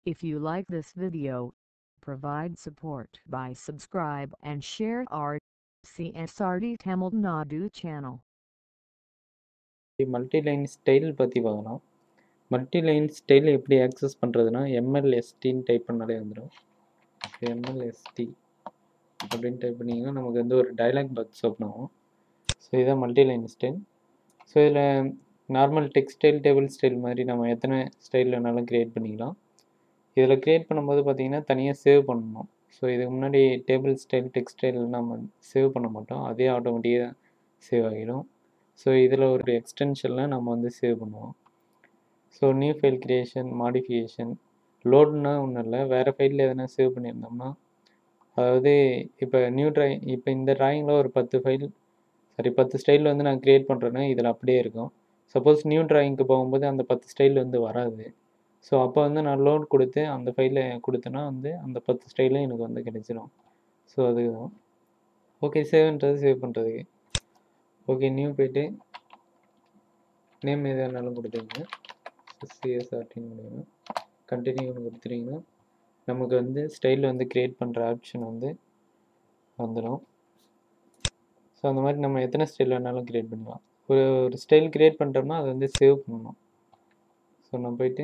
If you like this video, provide support by subscribe and share our CSRD Tamil Nadu channel. Multiline style பற்றி பார்க்கலாம். Multiline style எப்படி access பண்ணுறதுனா எம்எல்எஸ்டின்னு type பண்ணாலே வந்துடும். எம்எல்எஸ்டி அப்படின்னு type பண்ணிங்கன்னா நமக்கு வந்து ஒரு டயலாக் பாக்ஸ் ஓப்பன் ஆகும். ஸோ இதுதான் மல்டிலைன் ஸ்டைல். ஸோ இதில் normal text style, table style மாதிரி நம்ம எத்தனை ஸ்டைல் வேணாலும் க்ரியேட் பண்ணிக்கலாம். இதில் க்ரியேட் பண்ணும்போது பார்த்திங்கன்னா தனியாக சேவ் பண்ணணும். ஸோ இதுக்கு முன்னாடி டேபிள் ஸ்டைல், டெக்ஸ்ட் ஸ்டைல் நம்ம சேவ் பண்ண மாட்டோம், அதே ஆட்டோமேட்டிக்காக சேவ் ஆகிடும். ஸோ இதில் ஒரு எக்ஸ்டென்ஷனில் நம்ம வந்து சேவ் பண்ணுவோம். So new file creation, modification, லோடுனா ஒன்றும் இல்லை, வேறு ஃபைலில் எதனா சேவ் பண்ணியிருந்தோம்னா, அதாவது இப்போ இப்போ இந்த ட்ராயிங்கில் ஒரு 10 ஸ்டைல் வந்து நான் க்ரியேட் பண்ணுறேன்னா இதில் அப்படியே இருக்கும். சப்போஸ் நியூ ட்ராயிங்க்கு போகும்போது அந்த 10 ஸ்டைல் வந்து வராது. ஸோ அப்போ வந்து நான் லோட் கொடுத்து அந்த ஃபைலை கொடுத்தேன்னா வந்து அந்த 10 ஸ்டைலும் எனக்கு வந்து கிடைச்சிடும். ஸோ அதுதான். ஓகே, சேவ்ன்றது சேவ் பண்ணுறதுக்கு. ஓகே, நியூ போய்ட்டு நேம் எது வேணாலும் கொடுத்துருங்க. சிஎஸ்ஆர்டின்னு கொடுங்க. கண்டினியூன்னு கொடுத்துட்டிங்கன்னா நமக்கு வந்து ஸ்டைல் வந்து க்ரியேட் பண்ணுற ஆப்ஷன் வந்து வந்துடும். ஸோ அந்த மாதிரி நம்ம எத்தனை ஸ்டைல் வேணாலும் க்ரியேட் பண்ணலாம். ஒரு ஸ்டைல் க்ரியேட் பண்ணிட்டோம்னா அதை வந்து சேவ் பண்ணணும். ஸோ நான் போய்ட்டு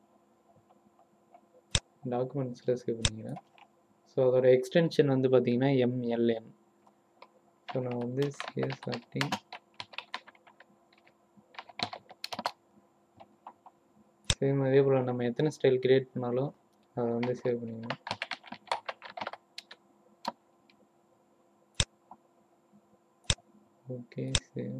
டாக்குமெண்ட்ஸில் சேவ் பண்ணிக்கிறேன். ஸோ அதோட எக்ஸ்டென்ஷன் வந்து பார்த்திங்கன்னா எம்எல்என். ஸோ நான் வந்து சிஎஸ்ஆர்டி சேம் அதே போல் நம்ம எத்தனை ஸ்டைல் க்ரியேட் பண்ணாலும் அதை வந்து சேவ் பண்ணிக்கணும். Okay, save.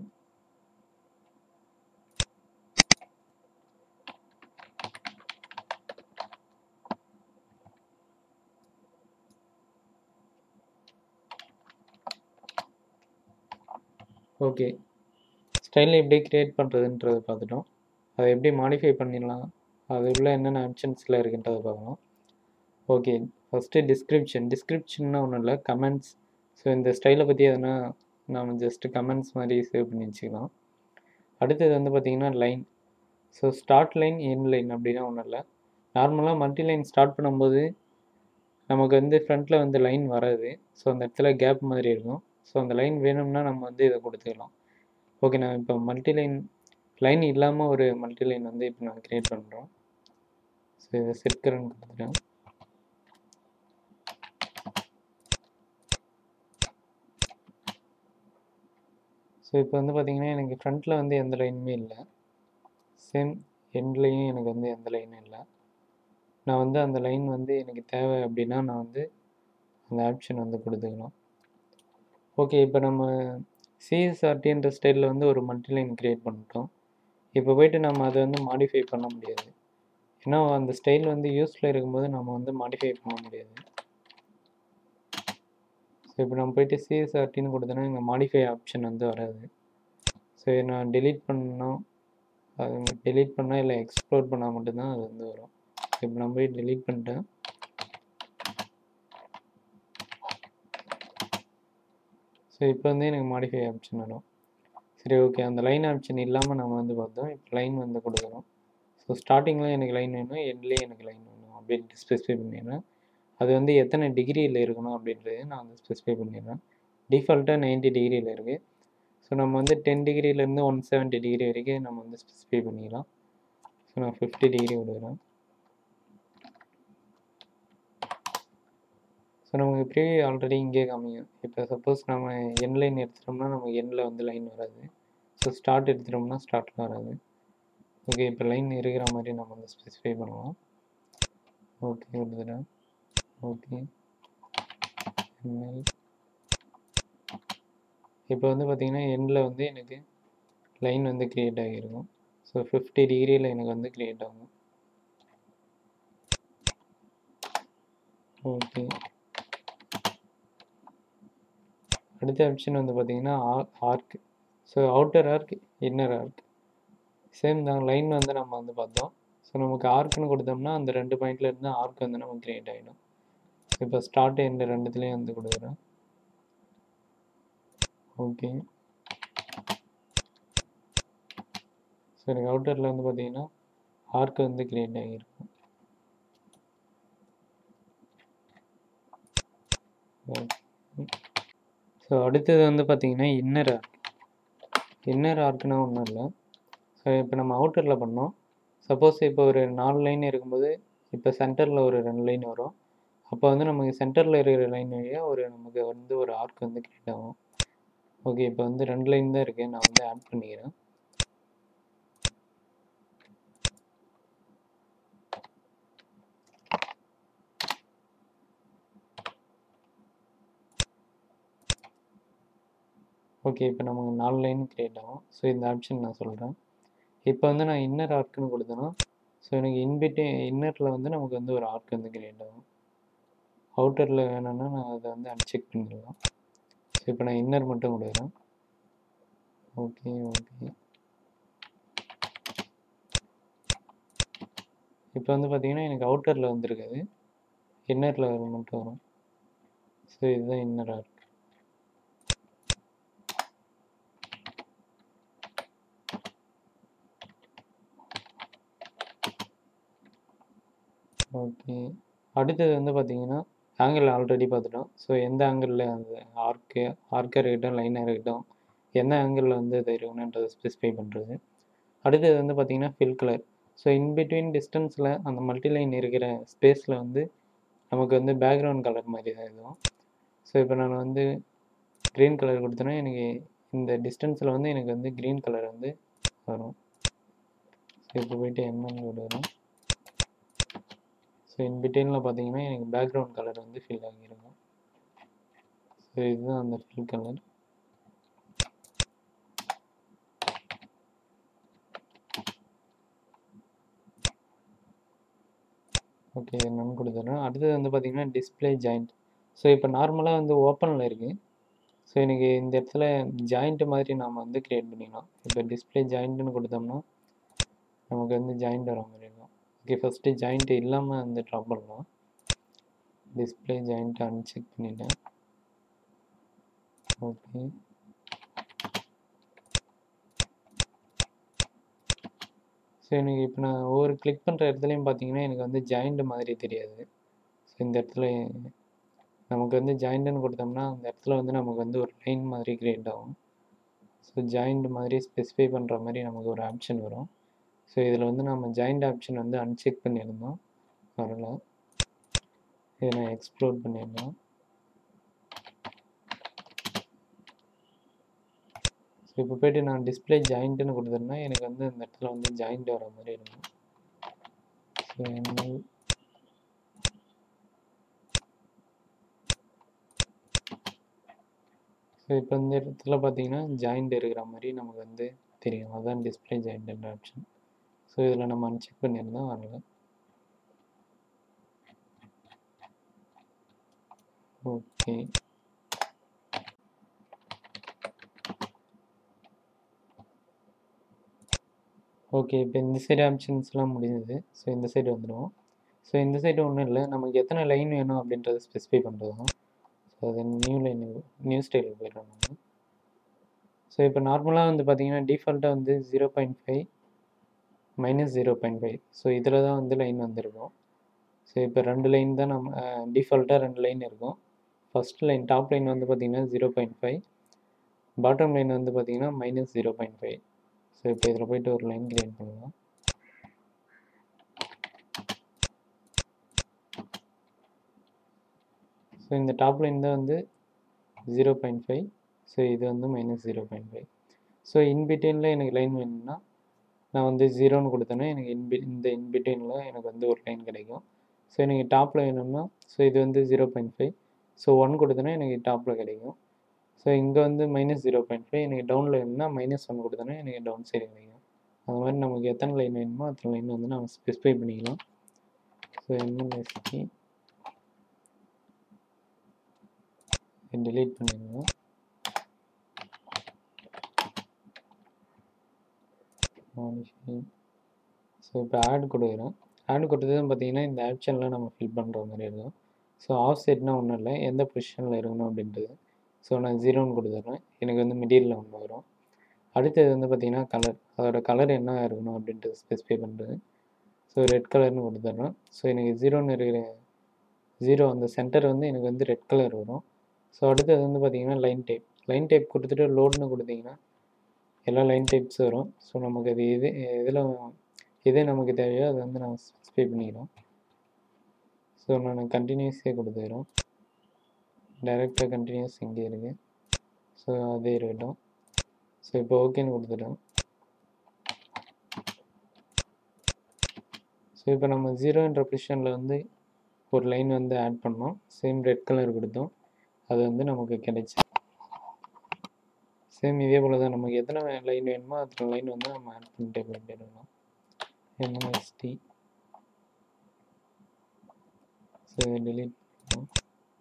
ஓகே, ஸ்டைலை எப்படி க்ரியேட் பண்ணுறதுன்றதை பார்த்துட்டோம். அதை எப்படி மாடிஃபை பண்ணிடலாம், அது உள்ள என்னென்ன ஆப்ஷன்ஸில் இருக்குன்றதை பார்க்கலாம். ஓகே, ஃபஸ்ட்டு டிஸ்கிரிப்ஷன்னா ஒன்றும் இல்லை, கமெண்ட்ஸ். ஸோ இந்த ஸ்டைலை பற்றி எதனா நாம் ஜஸ்ட்டு கமெண்ட்ஸ் மாதிரி சேவ் பண்ணி வச்சுக்கலாம். அடுத்தது வந்து பார்த்திங்கன்னா line. So start line, end line அப்படின்னா ஒன்றும் இல்லை. நார்மலாக மல்டிலைன் ஸ்டார்ட் பண்ணும்போது நமக்கு வந்து ஃப்ரண்ட்டில் வந்து லைன் வராது. ஸோ அந்த இடத்துல கேப் மாதிரி இருக்கும். ஸோ அந்த லைன் வேணும்னா நம்ம வந்து இதை கொடுத்துக்கலாம். ஓகே, நான் இப்போ லைன் இல்லாமல் ஒரு மல்டிலைன் வந்து இப்போ நான் க்ரியேட் பண்ணுறோம். ஸோ இதை செட் கரண்ட் கொடுத்துட்டேன். ஸோ இப்போ வந்து பார்த்திங்கன்னா எனக்கு ஃப்ரண்ட்டில் வந்து எந்த லைனுமே இல்லை, சேம் எண்ட்லேயும் எனக்கு வந்து எந்த லைனும் இல்லை. நான் வந்து அந்த லைன் வந்து எனக்கு தேவை அப்படின்னா நான் வந்து அந்த ஆப்ஷன் வந்து கொடுத்துக்கலாம். ஓகே, இப்போ நம்ம சிஎஸ்ஆர்டின்ற ஸ்டைலில் வந்து ஒரு மல்டிலைன் க்ரியேட் பண்ணிட்டோம். இப்போ போய்ட்டு நம்ம அதை வந்து மாடிஃபை பண்ண முடியாது. ஏன்னா அந்த ஸ்டைல் வந்து யூஸில் இருக்கும்போது நம்ம வந்து மாடிஃபை பண்ண முடியாது. ஸோ இப்போ நம்ம போய்ட்டு சிஎஸ்ஆர்டின்னு கொடுத்தோன்னா இங்கே மாடிஃபை ஆப்ஷன் வந்து வராது. ஸோ நான் டெலீட் பண்ணோம், அது டெலீட் பண்ணால் இல்லை எக்ஸ்ப்ளோர் பண்ணால் மட்டும்தான் அது வந்து வரும். இப்போ நான் போய் டெலீட் பண்ணிட்டேன். ஸோ இப்போ வந்து எனக்கு மாடிஃபை ஆப்ஷன் வரும். சரி, ஓகே, அந்த லைன் ஆப்ஷன் இல்லாமல் நம்ம வந்து பார்த்தோம். இப்போ லைன் வந்து கொடுக்குறோம். ஸோ ஸ்டார்டிங்கில் எனக்கு லைன் வேணும், எண்ட்லேயும் எனக்கு லைன் வேணும் அப்படின்ட்டு ஸ்பெசிஃபை பண்ணிடுறேன். அது வந்து எத்தனை டிகிரியில் இருக்கணும் அப்படின்றது நான் வந்து ஸ்பெசிஃபை பண்ணிடுறேன். டிஃபால்ட்டாக 90 டிகிரியில் இருக்குது. ஸோ நம்ம வந்து 10 டிகிரிலேருந்து 170 டிகிரி வரைக்கும் நம்ம வந்து ஸ்பெசிஃபை பண்ணிக்கலாம். ஸோ நான் 50 டிகிரி விடுகிறேன். ஸோ நமக்கு ப்ரீவியூ ஆல்ரெடி இங்கே காமிக்கும். இப்போ சப்போஸ் நம்ம எண்ட் லைன் எடுத்துட்டோம்னா நமக்கு எண்டில் வந்து லைன் வராது. ஸோ ஸ்டார்ட் எடுத்துட்டோம்னா ஸ்டார்ட்டில் வராது. ஓகே, இப்போ லைன் இருக்கிற மாதிரி நம்ம வந்து ஸ்பெசிஃபை பண்ணுவோம். ஓகே, கொடுத்துட்டேன். ஓகே, இப்போ வந்து பார்த்திங்கன்னா எண்டில் வந்து எனக்கு லைன் வந்து க்ரியேட் ஆகியிருக்கும். ஸோ 50 டிகிரியில் எனக்கு வந்து க்ரியேட் ஆகும். ஓகே, அடுத்த ஆப்ஷன் வந்து பார்த்திங்கன்னா arc. So outer arc, inner arc same தான். லைன் வந்து நம்ம வந்து பார்த்தோம். ஸோ நமக்கு ஆர்க்குன்னு கொடுத்தோம்னா அந்த 2 பாயிண்ட்லேருந்து ஆர்க் வந்து நமக்கு க்ரியேட் ஆகிடும். இப்போ ஸ்டார்ட் எண்டு ரெண்டுத்துலேயும் வந்து கொடுக்குறேன். ஓகே, ஸோ எனக்கு அவுட்டரில் வந்து பார்த்திங்கன்னா ஆர்க் வந்து க்ரியேட் ஆகியிருக்கும். ஸோ அடுத்தது வந்து பார்த்தீங்கன்னா இன்னர் ஆர்க். இன்னர் ஆர்க்னா ஒன்றும் இல்லை. ஸோ இப்போ நம்ம அவுட்டரில் பண்ணோம். சப்போஸ் இப்போ ஒரு 4 லைன் இருக்கும்போது இப்போ சென்டரில் ஒரு 2 லைன் வரும். அப்போ வந்து நமக்கு சென்டரில் இருக்கிற லைன் வழியாக நமக்கு வந்து ஒரு ஆர்க் வந்து கிரியேட் ஆகும். ஓகே, இப்போ வந்து 2 லைன் தான் இருக்குது. நான் வந்து ஆட் பண்ணிக்கிறேன். ஓகே, இப்போ நமக்கு 4 லைன் கிரியேட் ஆகும். ஸோ இந்த ஆப்ஷன் நான் சொல்கிறேன். இப்போ வந்து நான் இன்னர் ஆர்க்குன்னு கொடுத்தேன்னா ஸோ எனக்கு இன்னரில் வந்து நமக்கு வந்து ஒரு ஆர்க் வந்து கிரியேட் ஆகும். அவுட்டரில் வேணும்னா நான் அதை வந்து அன்செக் பண்ணிடலாம். ஸோ இப்போ நான் இன்னர் மட்டும் கொடுக்குறேன். ஓகே. இப்போ வந்து பார்த்தீங்கன்னா எனக்கு அவுட்டரில் வந்துருக்காது, இன்னரில் மட்டும் வரும். ஸோ இதுதான் இன்னர் ஆர்க். ஓகே, அடுத்தது வந்து பார்த்தீங்கன்னா ஆங்கிள் ஆல்ரெடி பார்த்துட்டோம். ஸோ எந்த ஆங்கிளில் அந்த ஆர்க்காக இருக்கட்டும், லைனாக இருக்கட்டும், எந்த ஆங்கிளில் வந்து இது இருக்கணுன்றதை ஸ்பெசிஃபை பண்ணுறது. அடுத்தது வந்து பார்த்தீங்கன்னா ஃபில் கலர். ஸோ இன்பிட்வீன் டிஸ்டன்ஸில் அந்த மல்டி லைன் இருக்கிற ஸ்பேஸில் வந்து நமக்கு வந்து பேக்ரவுண்ட் கலர் மாதிரி தான் இதுவும். ஸோ இப்போ நான் வந்து க்ரீன் கலர் கொடுத்தேன்னா எனக்கு இந்த டிஸ்டன்ஸில் வந்து எனக்கு வந்து க்ரீன் கலர் வந்து வரும். ஸோ இப்போ போய்ட்டு எம்எல் விடுறோம். ஸோ இன்பிட்வீனில் பார்த்தீங்கன்னா எனக்கு பேக்ரவுண்ட் கலர் வந்து ஃபில் ஆகியிருக்கும். ஸோ இதுதான் அந்த ஃபில் கலர். ஓகே, இது நான் கொடுத்துட்றேன். அடுத்தது வந்து பார்த்தீங்கன்னா டிஸ்பிளே ஜாயிண்ட். ஸோ இப்போ நார்மலாக வந்து ஓப்பனில் இருக்குது. ஸோ எனக்கு இந்த இடத்துல ஜாயிண்ட் மாதிரி நாம் வந்து க்ரியேட் பண்ணிக்கலாம். இப்போ டிஸ்பிளே ஜாயிண்ட்டுன்னு கொடுத்தோம்னா நமக்கு வந்து ஜாயிண்ட் வர மாதிரி இருக்கும். ஓகே, ஃபஸ்ட்டு ஜாயிண்ட் இல்லாமல் வந்து ட்ரா பண்ணலாம். டிஸ்பிளே ஜாயிண்ட் அன்செக் பண்ணிட்டேன். ஓகே, ஸோ எனக்கு இப்போ நான் ஒவ்வொரு கிளிக் பண்ணுற இடத்துலையும் பார்த்தீங்கன்னா எனக்கு வந்து ஜாயிண்ட் மாதிரி தெரியாது. ஸோ இந்த இடத்துல நமக்கு வந்து ஜாயிண்ட்டுன்னு கொடுத்தோம்னா அந்த இடத்துல வந்து நமக்கு வந்து ஒரு லைன் மாதிரி க்ரியேட் ஆகும். ஸோ ஜாயிண்ட் மாதிரி ஸ்பெசிஃபை பண்ணுற மாதிரி நமக்கு ஒரு ஆப்ஷன் வரும். ஸோ இதில் வந்து நம்ம ஜாயிண்ட் ஆப்ஷன் வந்து அன்செக் பண்ணியிருந்தோம், வரல. இதை நான் எக்ஸ்ப்ளோர் பண்ணிடலாம். ஸோ இப்போ போய்ட்டு நான் டிஸ்பிளே ஜாயிண்ட்டுன்னு கொடுத்துருந்தேன், எனக்கு வந்து இந்த இடத்துல வந்து ஜாயிண்ட் வர மாதிரி இருக்கும். ஸோ எம்எல் ஸோ இப்போ இந்த இடத்துல பார்த்தீங்கன்னா ஜாயிண்ட் இருக்கிற மாதிரி நமக்கு வந்து தெரியும். அதுதான் டிஸ்பிளே ஜாயிண்ட்ன்ற ஆப்ஷன். ஸோ இதில் நம்ம அன்செக் பண்ணியிருந்தோம், வரல. ஓகே, ஓகே, இப்போ இந்த சைடு ஆப்ஷன்ஸ்லாம் முடிஞ்சது. ஸோ இந்த சைடு வந்துடுவோம். ஸோ இந்த சைடு ஒன்றும் இல்லை, நமக்கு எத்தனை லைன் வேணும் அப்படின்றத ஸ்பெசிஃபை பண்ணுறது தான். ஸோ அது நியூ ஸ்டைலுக்கு போயிடுறோம் நம்ம. ஸோ இப்போ நார்மலாக வந்து பார்த்தீங்கன்னா டிஃபால்ட்டாக வந்து 0.5 -0.5. ஸோ இதில் தான் வந்து லைன் வந்திருக்கும். ஸோ இப்போ 2 லைன் தான் நம்ம டிஃபால்ட்டாக 2 லைன் இருக்கும். ஃபஸ்ட் லைன் டாப் லைன் வந்து பார்த்தீங்கன்னா 0.5, பாட்டம் லைன் வந்து பார்த்தீங்கன்னா -0.5. ஸோ இப்போ இதில் போய்ட்டு ஒரு லைன் கிரியேட் பண்ணலாம். ஸோ இந்த டாப் லைன் தான் வந்து 0.5. ஸோ இது வந்து -0.5. ஸோ இன்பிட்வீனில் எனக்கு லைன் வேணும்னா நான் வந்து 0ன்னு கொடுத்தேன்னா எனக்கு இந்த இன்பிட்வீனில் எனக்கு வந்து ஒரு லைன் கிடைக்கும். ஸோ எனக்கு டாப்பில் வேணும்னா ஸோ இது வந்து 0.5. ஸோ 1 கொடுத்தேன்னா எனக்கு டாப்பில் கிடைக்கும். ஸோ இங்கே வந்து -0.5 எனக்கு டவுனில் வேணும்னா -1 கொடுத்தேன்னா எனக்கு டவுன் சைடு கிடைக்கும். அது மாதிரி நமக்கு எத்தனை லைன் வேணுமோ அத்தனை லைன் வந்து நம்ம ஸ்பெசிஃபை பண்ணிக்கலாம். ஸோ MLST delete பண்ணிடுவோம். ஸோ இப்போ ஆட் கொடுக்குறேன். ஆட் கொடுத்ததும் பார்த்தீங்கன்னா இந்த ஆப்ஷனில் நம்ம ஃபில் பண்ணுற மாதிரி இருக்கும். ஸோ ஆஃப் செட்னா ஒன்றும் இல்லை, எந்த பொசிஷனில் இருக்கணும் அப்படின்றது. ஸோ நான் 0ன்னு கொடுத்துட்றேன், எனக்கு வந்து மிடில் ஒன்று வரும். அடுத்தது வந்து பார்த்தீங்கன்னா கலர், அதோட கலர் என்ன இருக்கணும் அப்படின்றது ஸ்பெசிஃபை பண்ணுறது. ஸோ ரெட் கலர்னு கொடுத்துட்றேன். ஸோ எனக்கு 0ன்னு இருக்கிற 0 அந்த சென்டர் வந்து எனக்கு வந்து ரெட் கலர் வரும். ஸோ அடுத்தது வந்து பார்த்தீங்கன்னா லைன் டைப் கொடுத்துட்டு லோடுன்னு கொடுத்தீங்கன்னா எல்லா லைன் டைப்ஸ் வரும். ஸோ நமக்கு அது எது நமக்கு தேவையோ அதை வந்து நான் ஸ்பெசிஃபை பண்ணிக்கிறோம். ஸோ நான் கண்டினியூஸே கொடுத்துக்கிறோம். டைரெக்டாக கண்டினியூஸ் இங்கே இருக்குது. ஸோ அதே இருக்கட்டும். ஸோ இப்போ ஓகேன்னு கொடுத்துட்டோம். ஸோ இப்போ நம்ம 0ன்ற பொசிஷனில் வந்து ஒரு லைன் வந்து ஆட் பண்ணோம். சேம் ரெட் கலர் கொடுத்தோம். அது வந்து நமக்கு கிடைச்சி. சேம் இதே போல் தான் நமக்கு எத்தனை லைன் வேணுமோ அத்தனை லைன் வந்து நம்ம ஆட் பண்ணிட்டே போயிட்டே இருக்கணும். MST. ஸோ delete பண்ணணும்.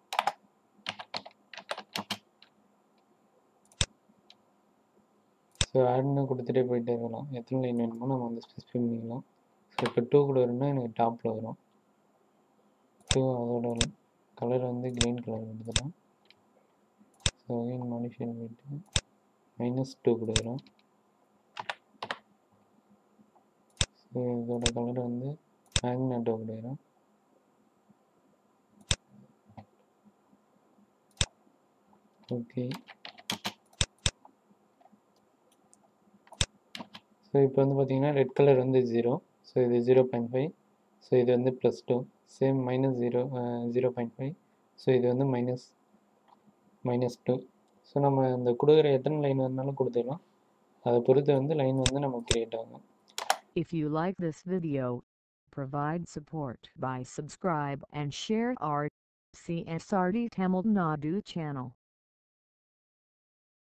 ஸோ ஆட்னு கொடுத்துட்டே போயிட்டே இருக்கலாம். எத்தனை லைன் வேணுமோ நம்ம வந்து ஸ்பெசிஃபை பண்ணிக்கலாம். ஸோ இப்போ 2 கூட வரும்னா எனக்கு டாப்பில் வரும். 2 அதோட கலர் வந்து க்ரீன் கலர் கொடுத்துக்கலாம். ஸோ அகைன் மாடிஃபை பண்ணிட்டு -2 கொடுக்குறோம். ஸோ இதோட கலர் வந்து மேக்னெட்டோ கொடுக்குறோம். ஓகே. ஸோ இப்போ வந்து பார்த்தீங்கன்னா ரெட் கலர் வந்து 0. ஸோ இது 0.5. ஸோ இது வந்து +2. சேம் -0.5. ஸோ இது வந்து -2. ஸோ நம்ம இந்த கொடுக்குற எத்தனை லைன் வேணாலும் கொடுத்துக்கலாம். அதை பொறுத்து வந்து லைன் வந்து நமக்கு கிரியேட் ஆகும். If you like this video, provide support by subscribe and share our CSRD Tamil Nadu channel.